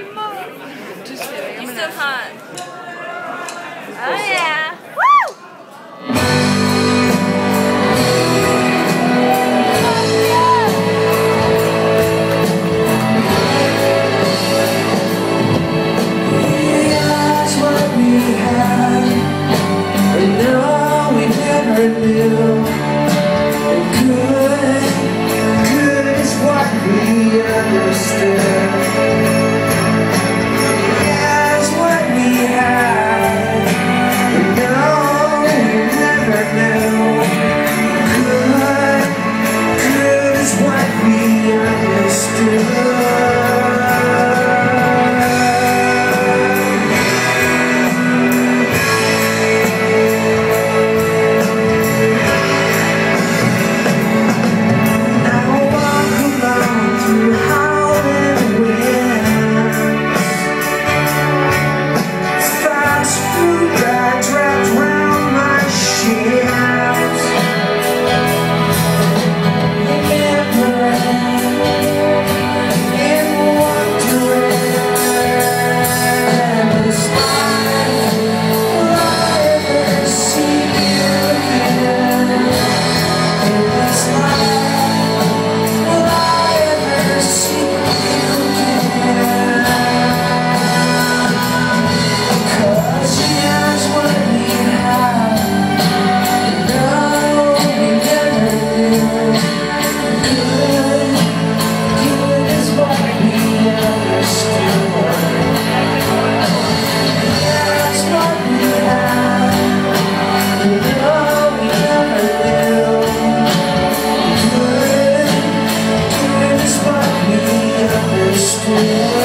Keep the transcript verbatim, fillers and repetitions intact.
Just kidding. I'm You an still actor. hot. Oh yeah. Woo! That's what we had, but no, we never knew. Good, good is what we understood. That's what we had, but no, we never knew. Good, good is what we understood. Yeah.